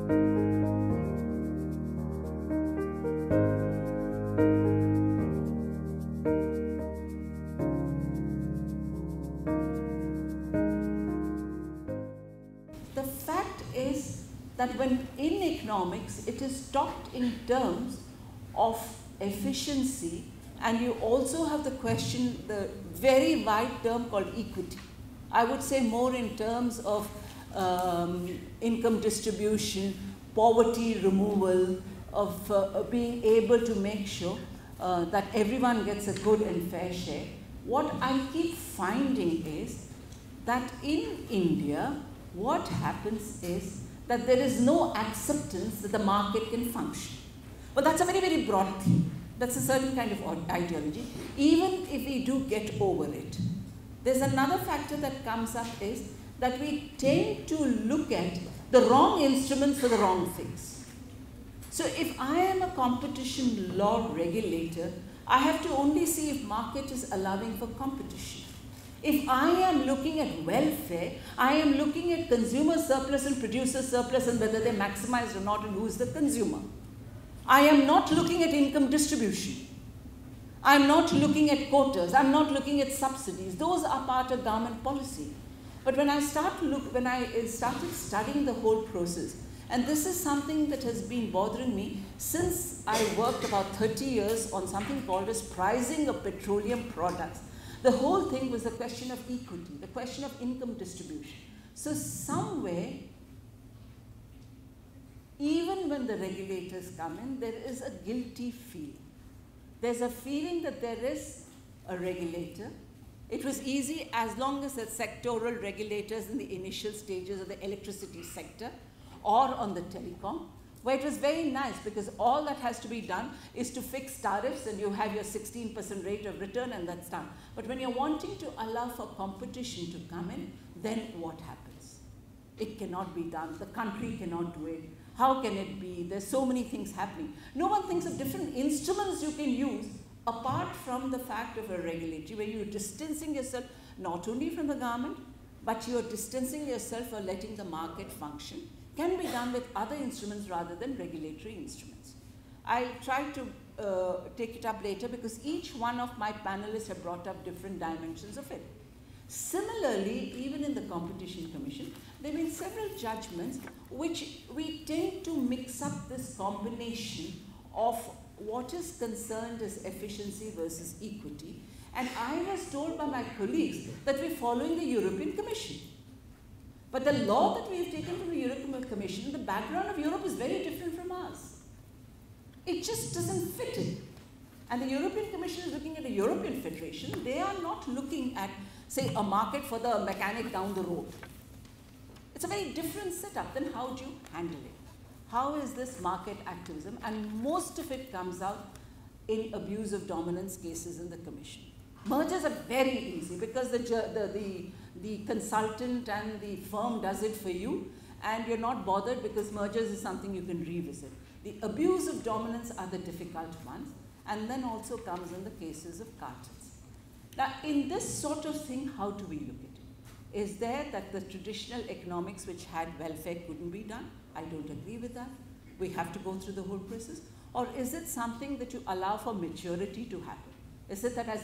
The fact is that when in economics it is talked in terms of efficiency, and you also have the question, the very wide term called equity. I would say more in terms of income distribution, poverty removal, of being able to make sure that everyone gets a good and fair share. What I keep finding is that in India, what happens is that there is no acceptance that the market can function. But that's a very, very broad theme. That's a certain kind of ideology, even if we do get over it. There's another factor that comes up is that we tend to look at the wrong instruments for the wrong things. So if I am a competition law regulator, I have to only see if market is allowing for competition. If I am looking at welfare, I am looking at consumer surplus and producer surplus and whether they're maximized or not and who is the consumer. I am not looking at income distribution. I'm not looking at quotas. I'm not looking at subsidies. Those are part of government policy. But when I started studying the whole process, and this is something that has been bothering me since I worked about 30 years on something called as pricing of petroleum products. The whole thing was the question of equity, the question of income distribution. So somewhere, even when the regulators come in, there is a guilty feeling. There's a feeling that there is a regulator. It was easy as long as the sectoral regulators in the initial stages of the electricity sector or on the telecom, where it was very nice because all that has to be done is to fix tariffs and you have your 16% rate of return and that's done. But when you're wanting to allow for competition to come in, then what happens? It cannot be done. The country cannot do it. How can it be? There's so many things happening. No one thinks of different instruments you can use apart from the fact of a regulatory, where you're distancing yourself not only from the government, but you're distancing yourself for letting the market function. Can be done with other instruments rather than regulatory instruments. I'll try to take it up later because each one of my panelists have brought up different dimensions of it. Similarly, even in the Competition Commission, there have been several judgments which we tend to mix up this combination of what is concerned as efficiency versus equity. And I was told by my colleagues that we're following the European Commission. But the law that we have taken from the European Commission, the background of Europe is very different from ours. It just doesn't fit in. And the European Commission is looking at a European Federation. They are not looking at, say, a market for the mechanic down the road. It's a very different setup. Then how do you handle it? How is this market activism? And most of it comes out in abuse of dominance cases in the Commission. Mergers are very easy because the consultant and the firm does it for you and you're not bothered because mergers is something you can revisit. The abuse of dominance are the difficult ones, and then also comes in the cases of cartels. Now, in this sort of thing, how do we look at it? Is there that the traditional economics which had welfare couldn't be done? I don't agree with that. We have to go through the whole process. Or is it something that you allow for maturity to happen? Is it that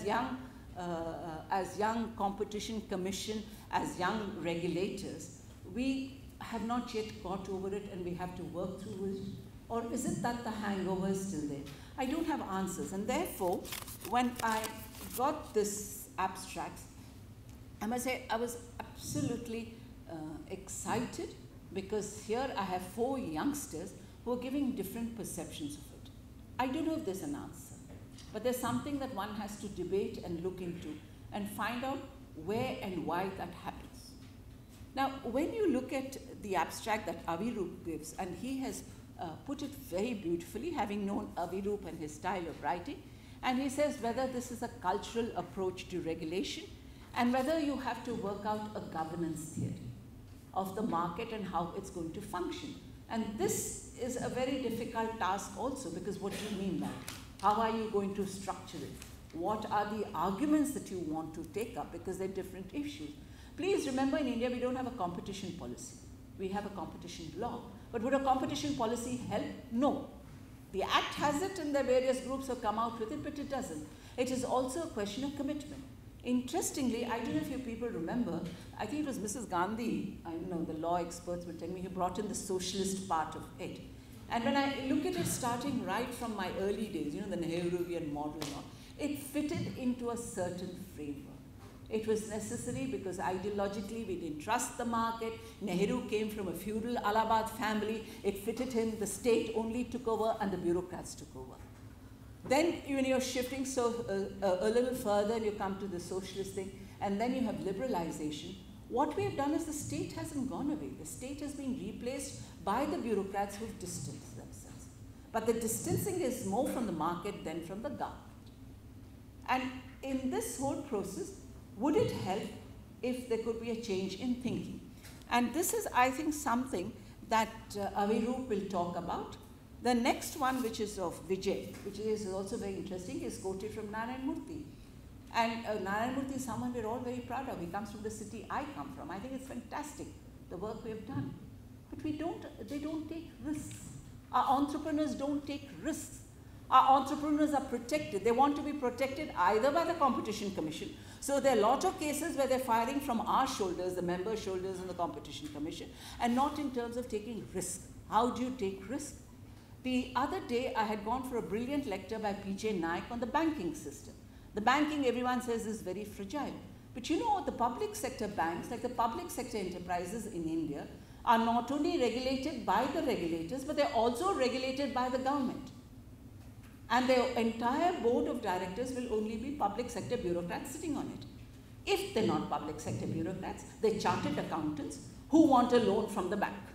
as young competition commission, as young regulators, we have not yet got over it and we have to work through it? Or is it that the hangover is still there? I don't have answers. And therefore, when I got this abstract, I must say I was absolutely excited because here I have 4 youngsters who are giving different perceptions of it. I don't know if there's an answer, but there's something that one has to debate and look into and find out where and why that happens. Now, when you look at the abstract that Aviroop gives, and he has put it very beautifully, having known Aviroop and his style of writing, and he says whether this is a cultural approach to regulation and whether you have to work out a governance theory of the market and how it's going to function. And this is a very difficult task also, because what do you mean by it? How are you going to structure it? What are the arguments that you want to take up? Because they're different issues. Please remember, in India, we don't have a competition policy. We have a competition law. But would a competition policy help? No. The Act has it and the various groups have come out with it, but it doesn't. It is also a question of commitment. Interestingly, I don't know if you people remember, I think it was Mrs. Gandhi, I don't know, the law experts will tell me, who brought in the socialist part of it. And when I look at it starting right from my early days, you know, the Nehruvian model and all, it fitted into a certain framework. It was necessary because ideologically we didn't trust the market. Nehru came from a feudal Allahabad family. It fitted him. The state only took over and the bureaucrats took over. Then when you're shifting a little further and you come to the socialist thing, and then you have liberalization, what we have done is the state hasn't gone away. The state has been replaced by the bureaucrats who've distanced themselves. But the distancing is more from the market than from the government. And in this whole process, would it help if there could be a change in thinking? And this is, I think, something that Aviroop will talk about. The next one, which is of Vijay, which is also very interesting, is quoted from Narayan Murthy. And Narayan Murthy is someone we're all very proud of. He comes from the city I come from. I think it's fantastic, the work we have done. But they don't take risks. Our entrepreneurs don't take risks. Our entrepreneurs are protected. They want to be protected either by the Competition Commission. So there are a lot of cases where they're firing from our shoulders, the member shoulders in the Competition Commission, and not in terms of taking risk. How do you take risk? The other day, I had gone for a brilliant lecture by P.J. Naik on the banking system. The banking, everyone says, is very fragile. But you know, the public sector banks, like the public sector enterprises in India, are not only regulated by the regulators, but they're also regulated by the government. And their entire board of directors will only be public sector bureaucrats sitting on it. If they're not public sector bureaucrats, they're chartered accountants who want a loan from the bank.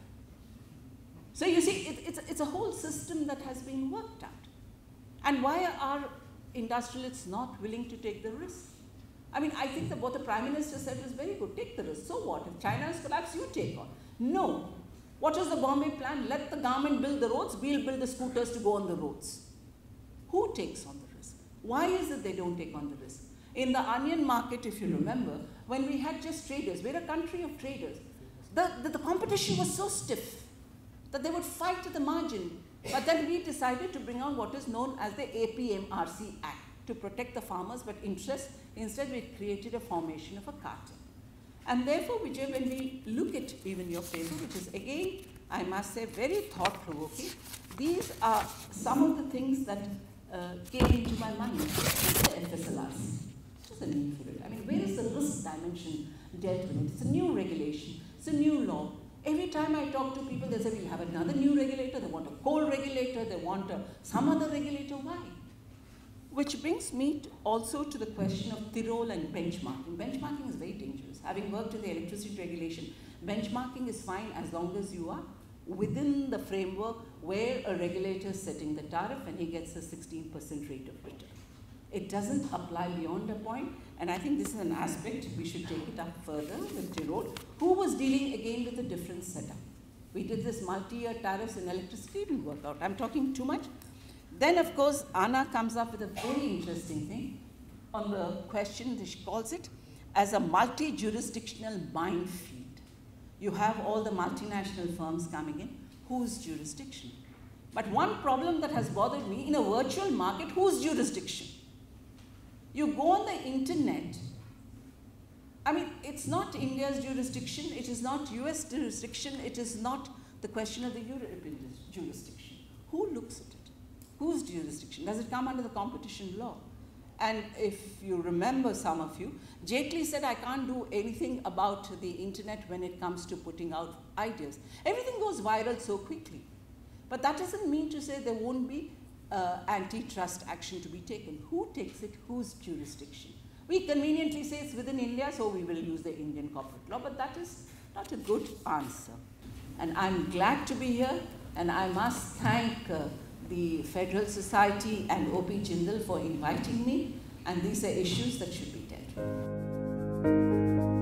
So you see, it's a whole system that has been worked out. And why are industrialists not willing to take the risk? I mean, I think that what the Prime Minister said was very good. Take the risk. So what? If China has collapsed, you take on. No. What is the Bombay plan? Let the government build the roads, we'll build the scooters to go on the roads. Who takes on the risk? Why is it they don't take on the risk? In the onion market, if you remember, when we had just traders, we're a country of traders, the competition was so stiff that they would fight at the margin. But then we decided to bring on what is known as the APMRC Act to protect the farmers, but instead we created a formation of a cartel. And therefore, Vijay, when we look at even your paper, which is again, I must say, very thought-provoking, these are some of the things that came into my mind. What's the FSLRC? What's the need for it? I mean, where is the risk dimension dealt with it? It's a new regulation. It's a new law. Every time I talk to people, they say, we'll have another new regulator. They want a coal regulator. They want some other regulator. Why? Which brings me also to the question of Tirol and benchmarking. Benchmarking is very dangerous. Having worked in the electricity regulation, benchmarking is fine as long as you are within the framework where a regulator is setting the tariff and he gets a 16% rate of return. It doesn't apply beyond a point, and I think this is an aspect we should take it up further with Tirol, who was dealing again with a different setup. We did this multi-year tariffs in electricity, it didn't work out. I'm talking too much. Then, of course, Anna comes up with a very interesting thing on the question, she calls it, as a multi-jurisdictional minefield. You have all the multinational firms coming in. Whose jurisdiction? But one problem that has bothered me, in a virtual market, whose jurisdiction? You go on the internet, I mean, it's not India's jurisdiction, it is not US jurisdiction, it is not the question of the European jurisdiction. Who looks at it? Whose jurisdiction? Does it come under the competition law? And if you remember, some of you, Jaitley said, I can't do anything about the internet when it comes to putting out ideas. Everything goes viral so quickly. But that doesn't mean to say there won't be antitrust action to be taken. Who takes it? Whose jurisdiction? We conveniently say it's within India, so we will use the Indian corporate law, but that is not a good answer. And I'm glad to be here, and I must thank the Federal Society and O.P. Jindal for inviting me, and these are issues that should be dealt with.